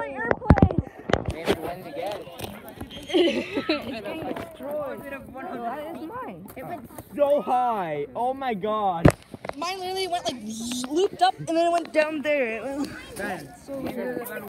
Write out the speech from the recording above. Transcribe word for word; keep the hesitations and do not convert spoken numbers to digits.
airplane! Maybe wins again. It's getting destroyed. Oh, that is mine. It went so high. Oh my god. Mine literally went like looped up and then it went down there. It was Ben, so weird.